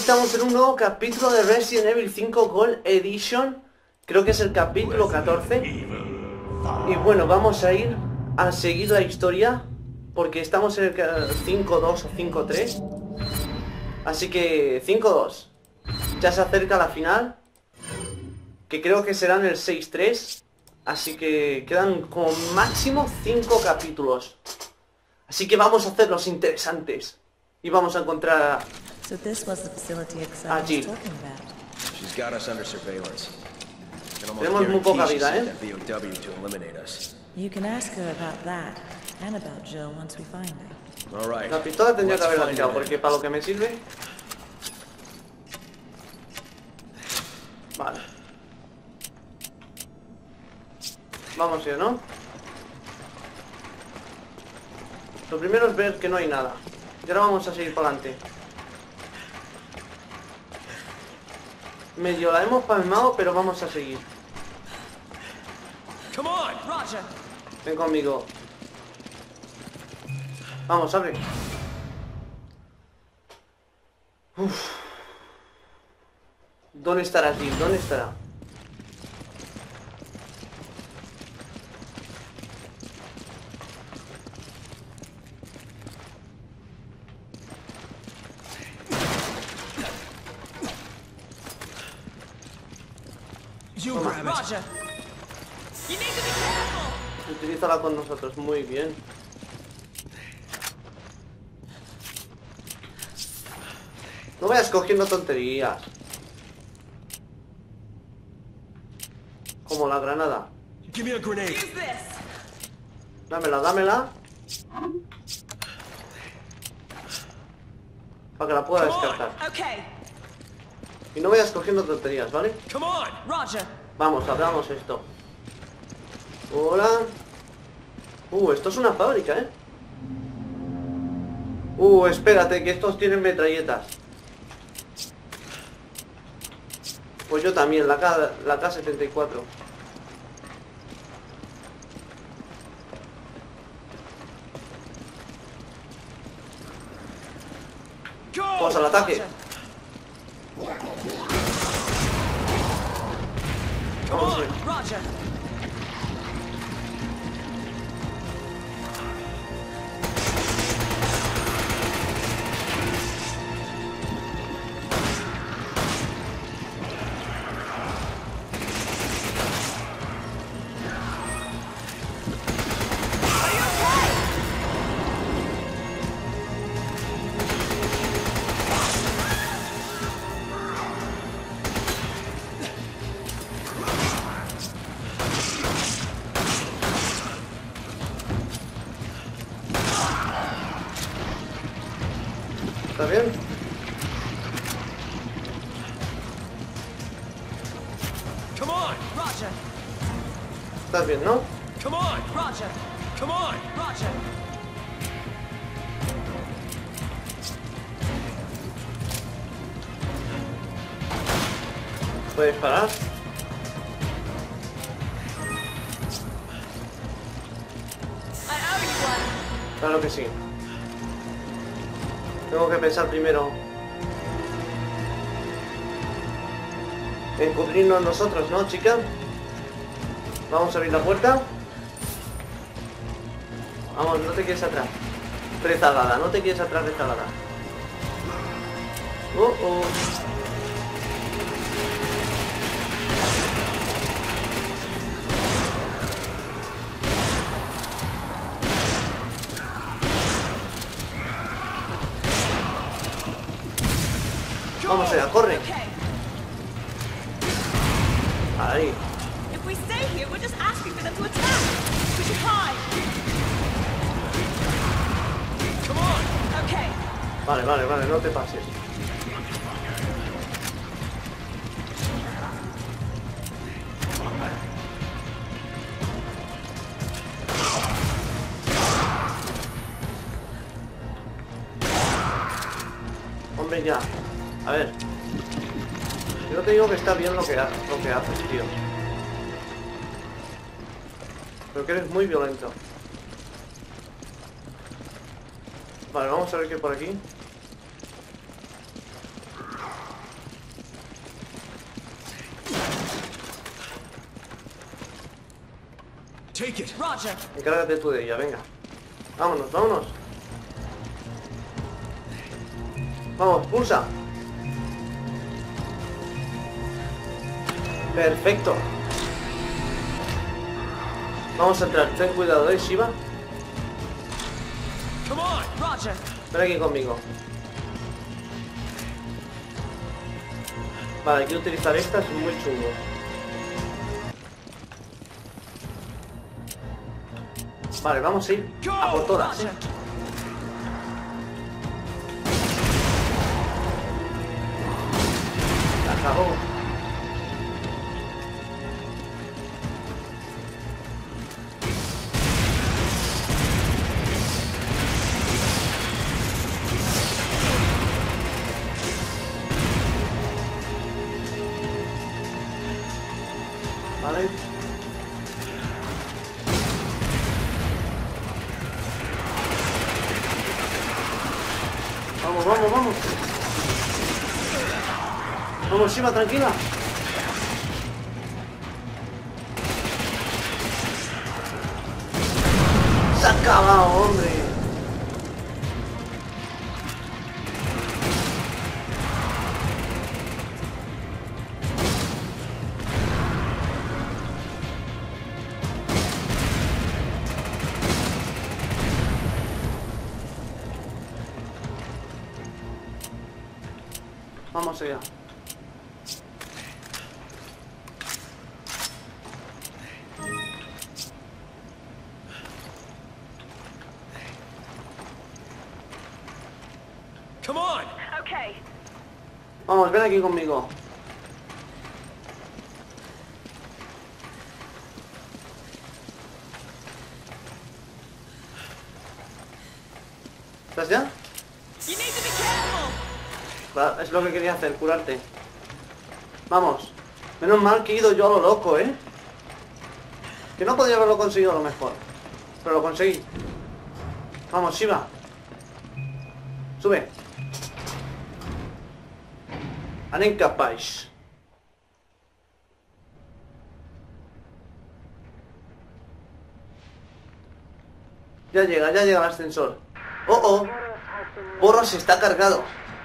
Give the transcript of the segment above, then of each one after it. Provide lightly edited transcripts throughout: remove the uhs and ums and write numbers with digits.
estamos en un nuevo capítulo de Resident Evil 5 Gold Edition. Creo que es el capítulo 14. Y bueno, vamos a ir a seguir la historia, porque estamos en el 5-2 o 5-3. Así que 5-2. Ya se acerca la final, que creo que será en el 6-3. Así que quedan como máximo 5 capítulos. Así que vamos a hacer los interesantes. Y vamos a encontrar a Jill. Tenemos muy poca vida, ¿eh? La pistola tendría que haberla tirado, porque para lo que me sirve... Vale. Vamos a ir, ¿no? Lo primero es ver que no hay nada. Y ahora vamos a seguir para adelante. Medio la hemos palmado, pero vamos a seguir. Ven conmigo. Vamos, abre. Uf. ¿Dónde estará Jill? ¿Dónde estará? Utilízala con nosotros, muy bien. No vayas cogiendo tonterías. Como la granada. Dámela, dámela. Para que la pueda descartar. Y no vayas cogiendo tonterías, ¿vale? Vamos, abramos esto. Hola. Esto es una fábrica, ¿eh? Espérate, que estos tienen metralletas. Pues yo también, la K-74. Vamos al ataque. Vamos a ver. ¿Está bien? ¿Estás bien, no? ¿Puedes disparar? Claro que sí. Tengo que pensar primero en cubrirnos nosotros, ¿no, chica? Vamos a abrir la puerta. Vamos, no te quedes atrás. Rezagada, no te quedes atrás, rezagada. Vamos allá, corre. Ahí. Vale, no te pases. Hombre, ya. A ver. Yo te digo que está bien lo que haces, tío. Pero que eres muy violento. Vale, vamos a ver qué hay por aquí. Take it. Roger. Encárgate tú de ella, venga. Vámonos, vámonos. Vamos, pulsa. Perfecto. Vamos a entrar. Ten cuidado, Shiva. Come on. Roger. Ven aquí conmigo. Vale, hay que utilizar esta, es muy chungo. Vale, vamos a ir a por todas. Roger. La acabó. Vale. Vamos, vamos, vamos. Vamos, Shiva, tranquila. Se ha acabado, hombre. Vamos allá. Come on. Okay. Vamos, ven aquí conmigo. ¿Estás ya? You need to be careful. Claro, es lo que quería hacer, curarte. Vamos. Menos mal que he ido yo a lo loco, ¿eh? Que no podría haberlo conseguido a lo mejor. Pero lo conseguí. Vamos, Shiva. Sube. Anem cap baix. Ya llega el ascensor. Oh, oh. Boros está cargado.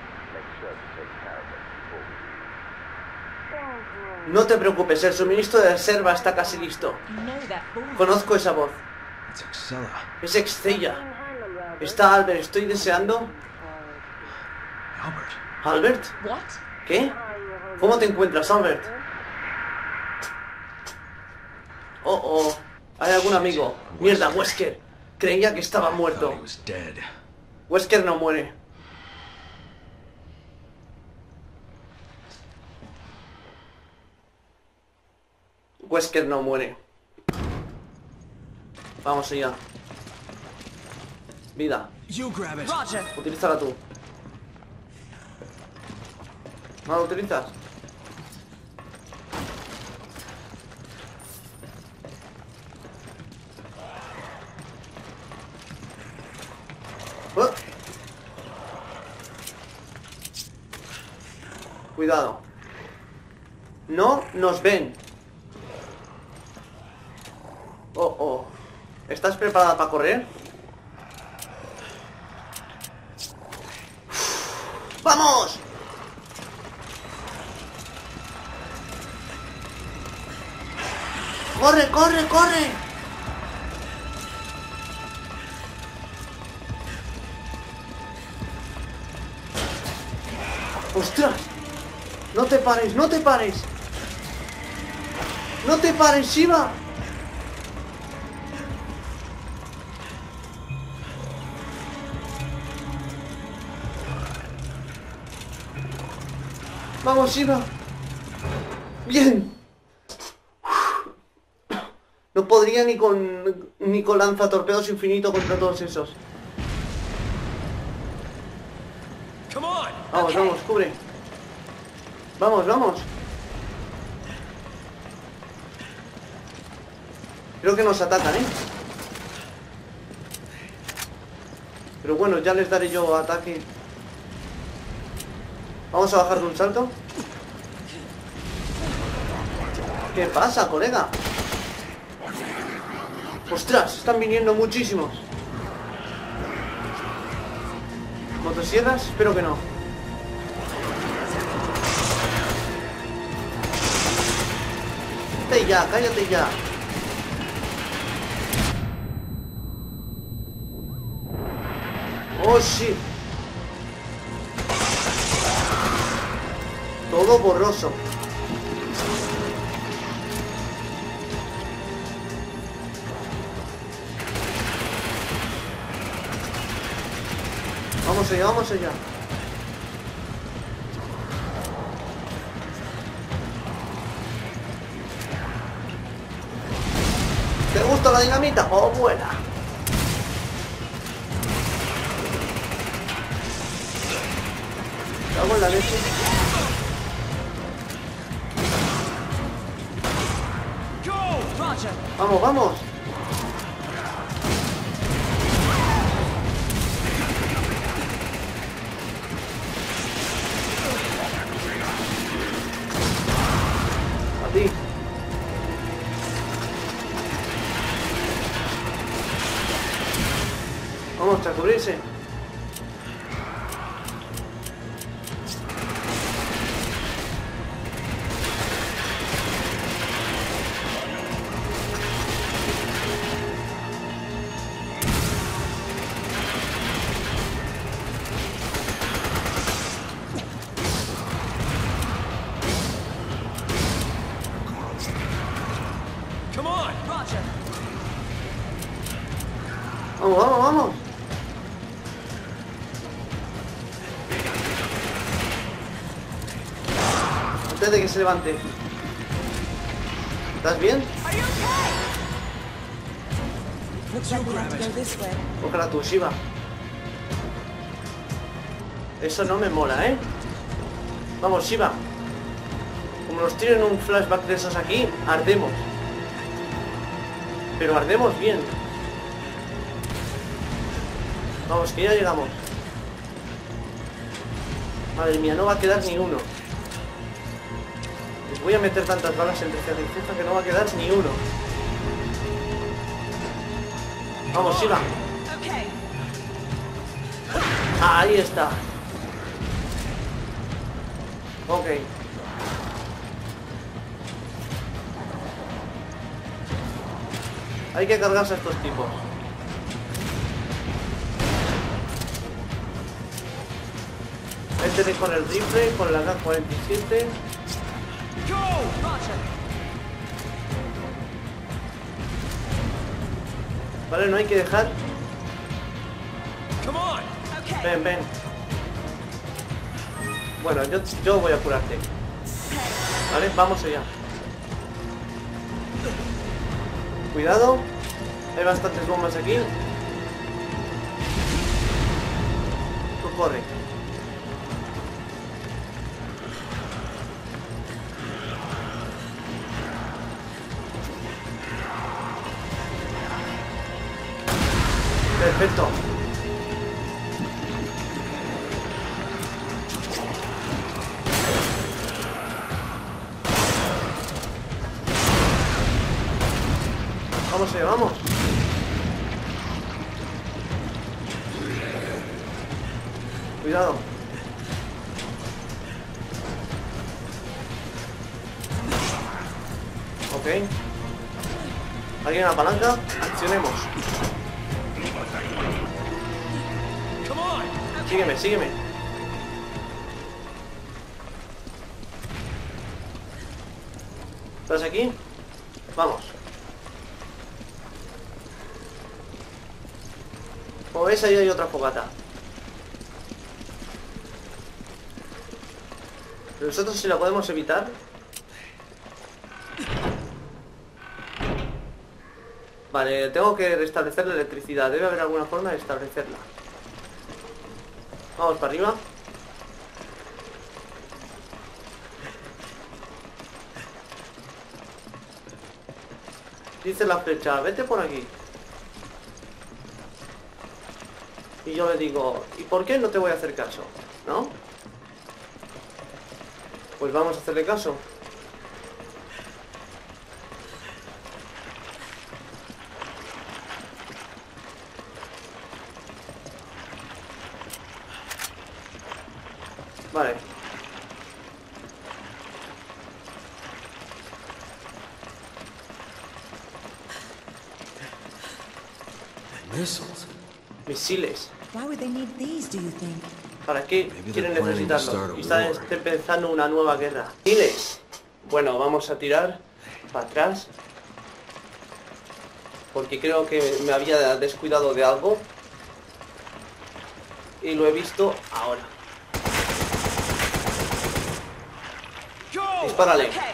No te preocupes, el suministro de reserva está casi listo. You know that voice. Conozco esa voz. It's Excella. Es Excella. Está Albert, estoy deseando... Albert. ¿Albert? What? ¿Qué? ¿Cómo te encuentras, Albert? Oh, oh. Hay algún amigo. Mierda, Wesker. Creía que estaba Thought muerto. he was dead. Wesker no muere. Wesker no muere. Vamos allá. Vida. You grab it. Roger. Utilízala tú. ¿No la utilizas? ¡Oh! Cuidado. No nos ven. Oh, oh. ¿Estás preparada para correr? ¡Vamos! ¡Corre, corre, corre! ¡Ostras! ¡No te pares, no te pares! ¡No te pares, Shiva! ¡Vamos, Shiva! ¡Bien! No podría ni con lanzatorpedos infinito contra todos esos. Come on. Vamos, Okay. vamos, cubre. Vamos, vamos. Creo que nos atacan, ¿eh? Pero bueno, ya les daré yo ataque. Vamos a bajar de un salto. ¿Qué pasa, colega? ¡Ostras! Están viniendo muchísimos. ¿Motosierras? Espero que no. Cállate ya, cállate ya. Oh, sí. Todo borroso. Vamos allá, vamos allá. ¿Te gusta la dinamita? ¡Oh, buena! Cago en la leche. Roger. Vamos, vamos. A ti. Vamos a cubrirse. Come on! Roger. Vamos, vamos, vamos. Antes de que se levante. ¿Estás bien? Are you okay? Looks like we have to go this way. Ojalá tú, Shiva. Eso no me mola, ¿eh? Vamos, Shiva. Como nos tiren un flashback de esos aquí, ardemos. Pero ardemos bien. Vamos, que ya llegamos. Madre mía, no va a quedar ni uno. Les voy a meter tantas balas entre ceja y ceja que no va a quedar ni uno. Vamos, Shiva. Okay. Ahí está. Ok. Hay que cargarse a estos tipos. Métele con el rifle, con la K-47. Go! Roger. Vale, no hay que dejar. Come on! Okay. Ven, ven. Bueno, yo voy a curarte. Vale, vamos allá. Cuidado. Hay bastantes bombas aquí. Tú corre. Perfecto. Vamos allá, vamos. Cuidado. Ok. ¿Alguien a la palanca? Accionemos. Come on! Sígueme, sígueme. ¿Estás aquí? Vamos. Como veis, ahí hay otra fogata. Nosotros si la podemos evitar. Vale, tengo que restablecer la electricidad. Debe haber alguna forma de restablecerla. Vamos para arriba. Dice la flecha, vete por aquí. Y yo le digo, ¿y por qué no te voy a hacer caso? ¿No? Pues vamos a hacerle caso. Vale. Missiles. Misiles. Why would they need these, do you think? ¿Para qué Maybe quieren they're planning to necesitarlo? start a Quizás war. estén pensando una nueva guerra. Misiles. Bueno, vamos a tirar para atrás. Porque creo que me había descuidado de algo. Y lo he visto ahora. Go! Dispárale. Okay.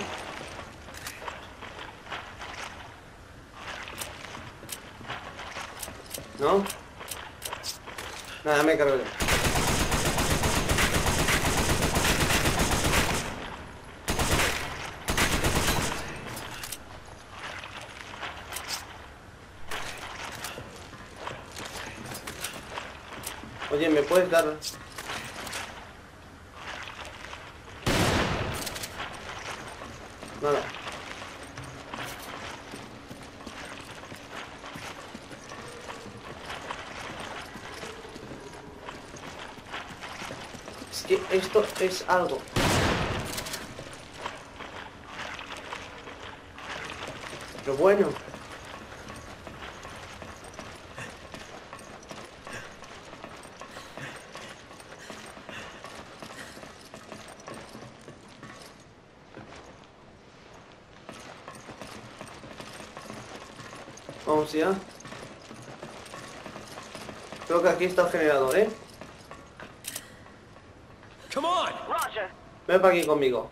¿No? Nada, me cargo yo. Oye, ¿me puedes dar? Nada. Es que esto es algo. Pero bueno. Vamos ya. Creo que aquí está el generador, ¿eh? Come on! Roger. Ven para aquí conmigo.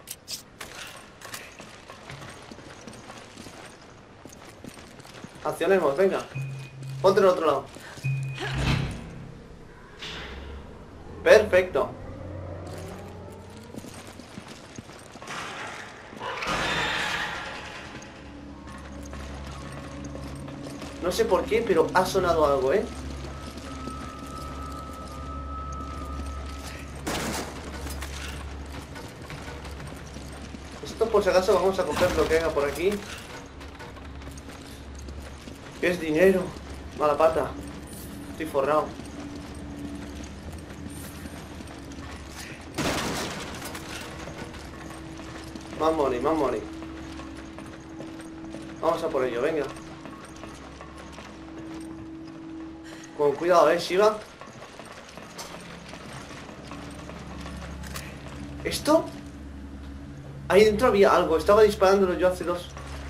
Accionemos, venga. Ponte al otro lado. Perfecto. No sé por qué, pero ha sonado algo, ¿eh? Esto por si acaso vamos a coger lo que haya por aquí. ¿Qué es dinero? Mala pata. Estoy forrado. Más money, más money. Vamos a por ello, venga. Con cuidado, Shiva. ¿Esto? Ahí dentro había algo. Estaba disparándolo yo hace dos.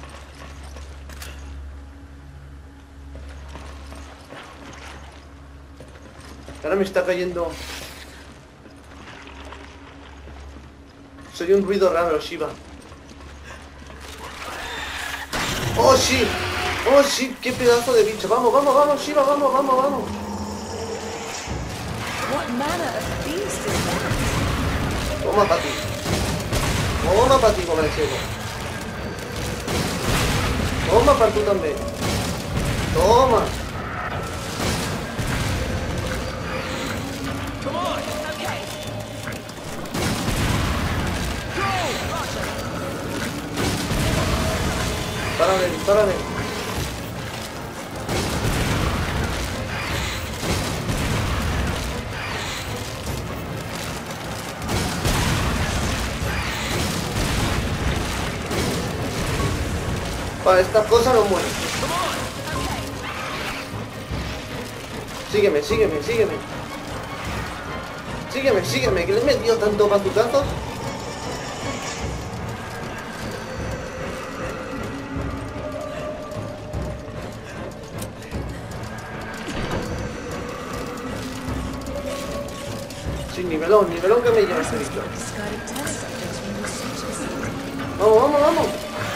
Ahora me está cayendo. Soy un ruido raro, Shiva. ¡Oh, sí! ¡Oh, sí! ¡Qué pedazo de bicho! ¡Vamos, vamos, vamos, Shiva! ¡Vamos, vamos, vamos! What manner of beast is that? Toma para ti. Toma para ti, ciego. Toma para tú también. Toma. Come on! Okay. Dispárale, dispárale. Vale, estas cosas no mueren. Sígueme, sígueme, sígueme. Sígueme, sígueme, que le he metido tanto bazucazos. Sí, nivelón, nivelón que me lleva ese bicho. Discarded test subjects from researchers. Vamos, vamos, vamos.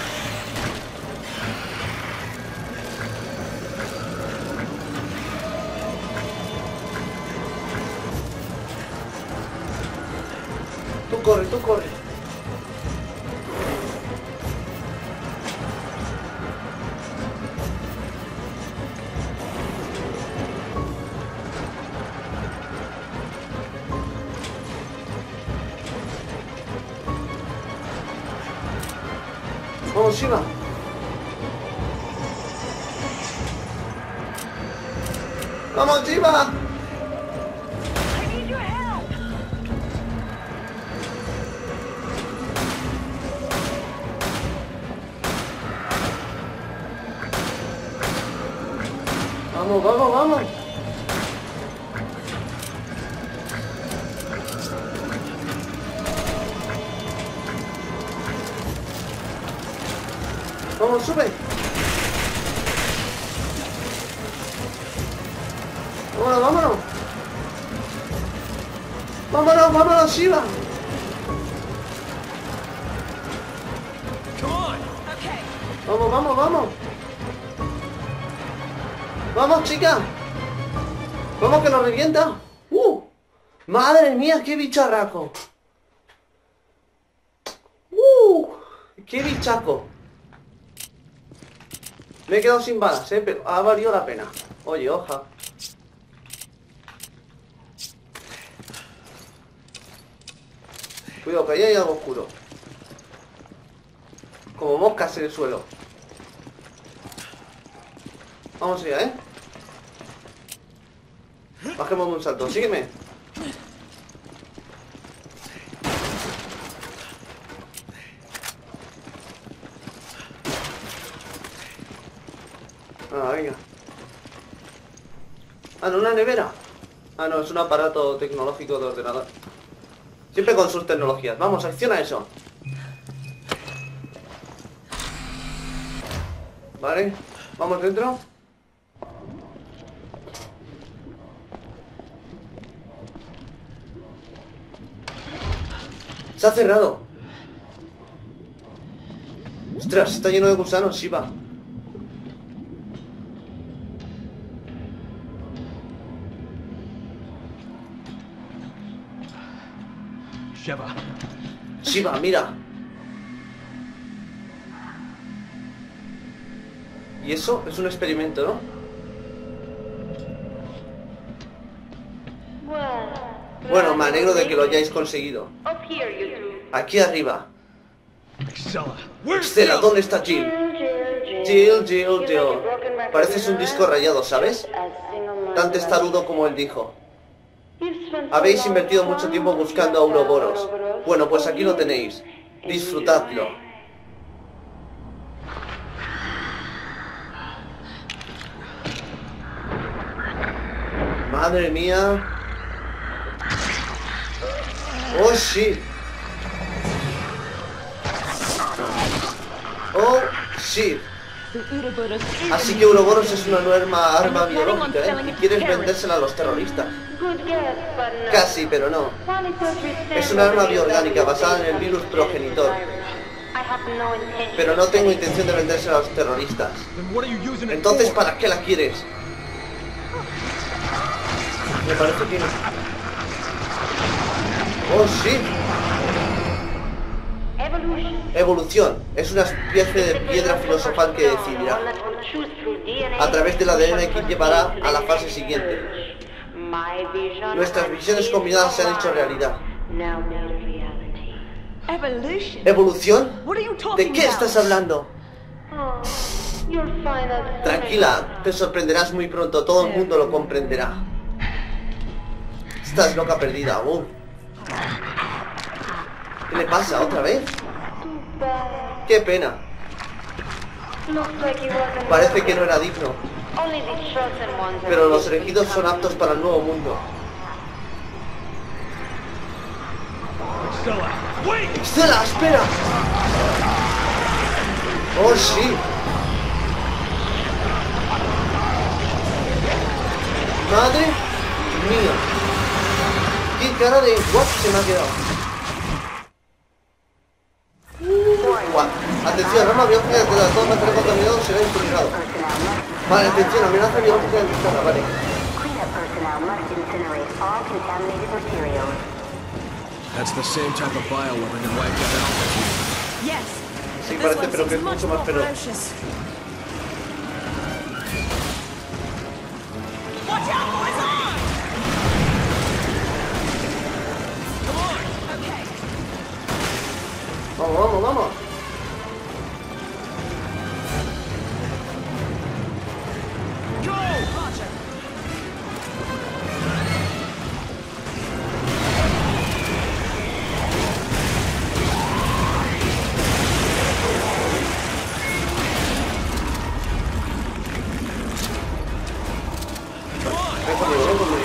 Tú corre, tú corre. Vamos, Shiva. Vamos, Shiva. I need your help. Vamos, vamos, vamos. Vamos, sube. Vámonos, vámonos. Vámonos, vámonos, Shiva. Come on! Okay. Vamos, vamos, vamos. Vamos, chica. Vamos, que nos revienta. Madre mía, qué bicharraco. Qué bichaco. Me he quedado sin balas, pero ha valido la pena. Oye, hoja. Cuidado, que ahí hay algo oscuro. Como moscas en el suelo. Vamos allá, ¿eh? Bajemos de un salto, sígueme. Ah, venga. Ah, no, una nevera. Ah, no, es un aparato tecnológico de ordenador. Siempre con sus tecnologías. Vamos, acciona eso. Vale, vamos dentro. Se ha cerrado. Ostras, está lleno de gusanos, Shiva. Sheva. Shiva, mira. Y eso es un experimento, ¿no? Bueno, me alegro de que lo hayáis conseguido. Aquí arriba. Excella. Where's Estela, ¿dónde está Jill? Jill. Pareces un disco rayado, ¿sabes? Tan testarudo como él dijo. Habéis invertido mucho tiempo buscando a Ouroboros. Bueno, pues aquí lo tenéis. Disfrutadlo. Madre mía. Oh, sí. Oh, sí. Así que Ouroboros es una nueva arma biológica, ¿eh? Y quieres vendérsela a los terroristas. Casi, pero no. Es una arma bioorgánica basada en el virus progenitor. Pero no tengo intención de vendérsela a los terroristas. Then what are you using it Entonces, for? ¿para qué la quieres? Me parece que... Oh, sí. Evolución. Es una especie de piedra filosofal que decidirá. A través del ADN que llevará a la fase siguiente. Nuestras visiones combinadas se han hecho realidad. Evolution. ¿Evolución? What are you ¿De talking qué about? estás hablando? Tranquila, te sorprenderás muy pronto, todo el mundo lo comprenderá. Estás loca perdida aún. ¿Qué le pasa? ¿Otra vez? ¡Qué pena! Parece que no era digno. Pero los elegidos son aptos para el nuevo mundo. Excella. Wait! ¡Estela, espera! ¡Oh, sí! ¡Madre mía! ¡Qué cara de what se me ha quedado! What? Atención, arma biológica de todo material contaminado será incinerado. Vale, atención, amenaza biológica de Estela, vale. That's the same type of bioweapon that wiped out Alpha. Yes. Sí, This parece, one pero que es seems much mucho más more feroz. ferocious. Watch out, boys! On! Come on! Okay. Vamos, vamos, vamos. Go! Roger. Ven conmigo, ven conmigo.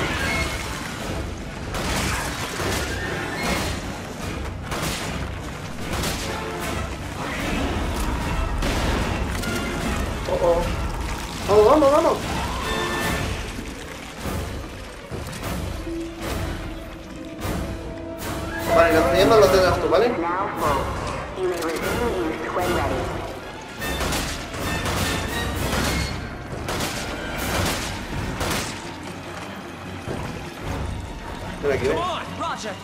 Oh, oh. Vamos, vamos, vamos. Vale, las llamas lo tendrás tú, ¿vale? Now full. You may resume use when ready. Ven aquí, ven. Come on, Roger.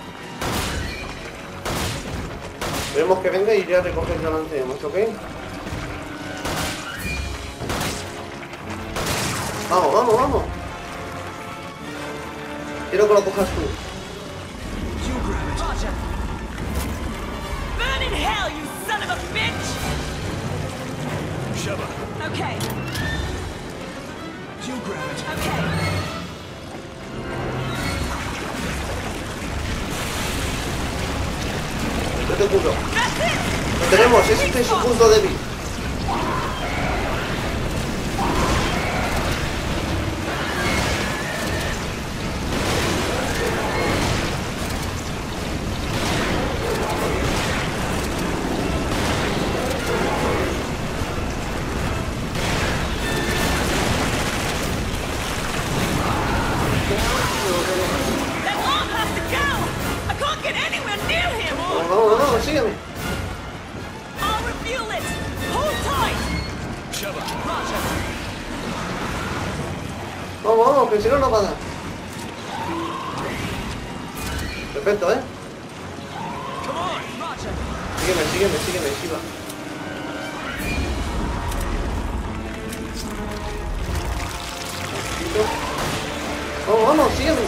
Veremos que venga y ya recoger y ya lo enseñamos, ¿ok? Vamos, vamos, vamos. Quiero que lo cojas tú. You grab it. Roger. Burn in hell, you son of a bitch! Sheva, Okay, you grab it. okay. Yo te cubro. That's it! Lo tenemos, este es su punto débil. That arm has to go! I can't get anywhere near him! Vamos, vamos, vamos, sígueme. I'll refuel it! Hold tight! Sheva, Roger. Vamos, vamos, que si no nos va a dar. Perfecto, ¿eh? Come on, Roger. Sígueme, sígueme, sígueme, Shiva. Vamos, vamos, sígueme.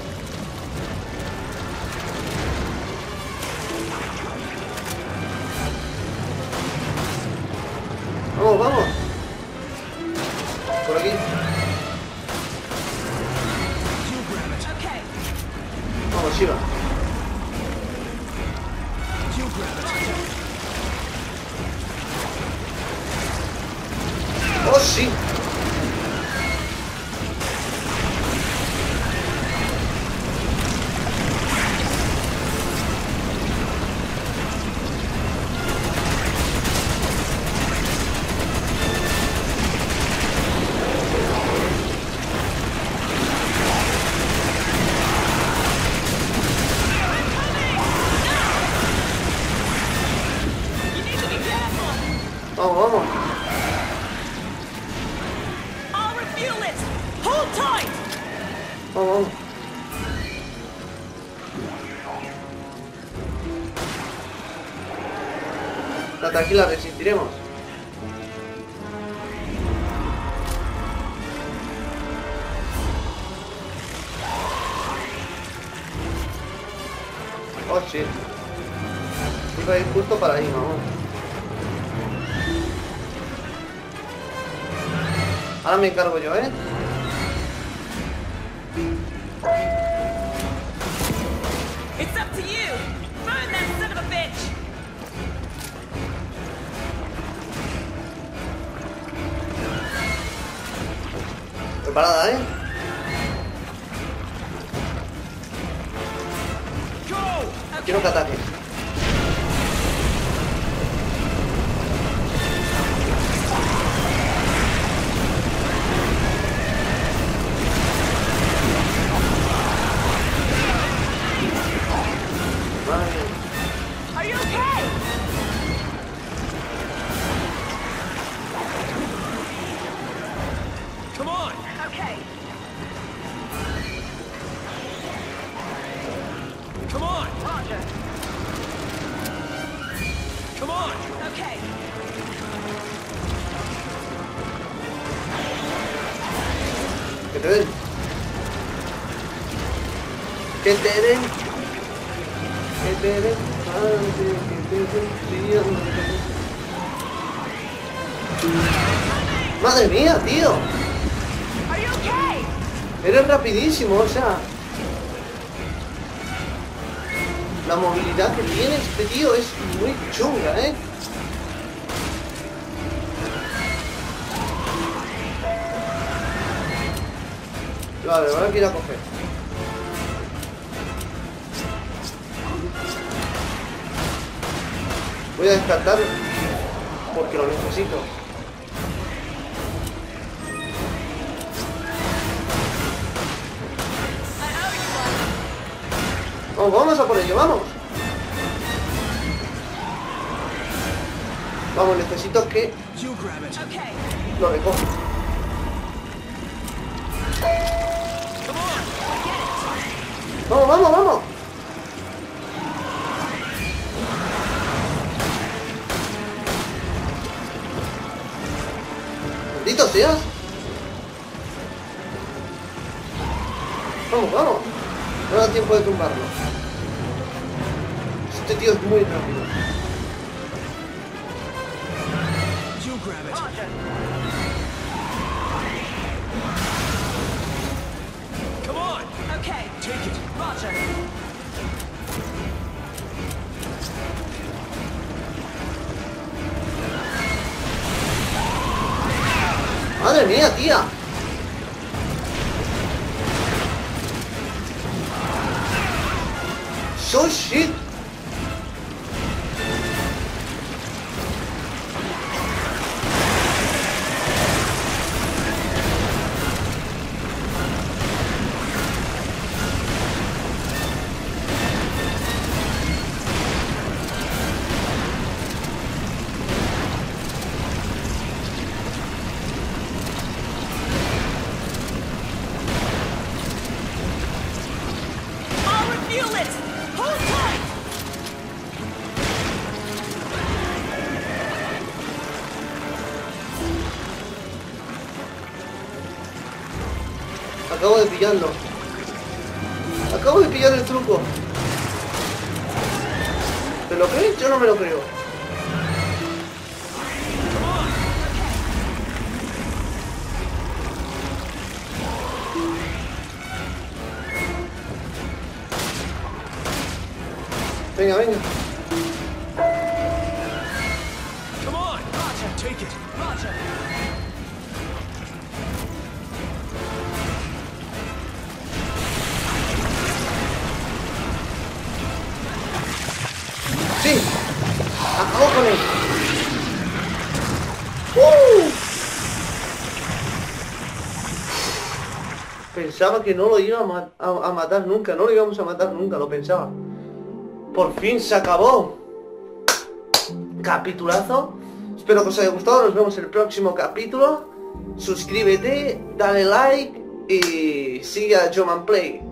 Vamos, vamos. Por aquí. you grab it. Okay. Vamos, Shiva. You grab it. ¡Oh, sí! You need to be careful! Vamos, vamos. I'll refuel it! Hold tight! Vamos, vamos. Está tranquila, resistiremos. Oh, sí. Iba a ir justo para ahí, vamos. Ahora me encargo yo, ¿eh? It's up to you! Burn that son of a bitch! Preparada, ¿eh? Go! Quiero que ataques. Vale. Are you okay? Come on. Okay. Come on. Roger. Come on. Okay. Que te den. Que te den. Que te den. Madre mía, tío. Are you okay? Eres rapidísimo, o sea. La movilidad que tiene este tío es muy chunga, ¿eh? Vale, ahora hay que ir a coger. Voy a descartar porque lo necesito. Vamos, vamos a por ello, vamos. Vamos, necesito que You grab it. Okay. lo recoja. Vamos, vamos, vamos. Maldito seas. Vamos, vamos. No da tiempo de tumbarlo. Este tío es muy rápido. You grab it. Roger. Come on. Okay. Take it. Roger. Madre mía, tía. So shit. I'll refuel it. Hold tight. Acabo de pillarlo. Acabo de pillar el truco. ¿Te lo crees? Yo no me lo creo. Venga, venga. Come on. Take it. Roger. Sí. Acabo con él. Pensaba que no lo iba a matar nunca. No lo íbamos a matar nunca, lo pensaba. Por fin se acabó. Capitulazo. Espero que os haya gustado. Nos vemos en el próximo capítulo. Suscríbete, dale like y sigue a Joman Play.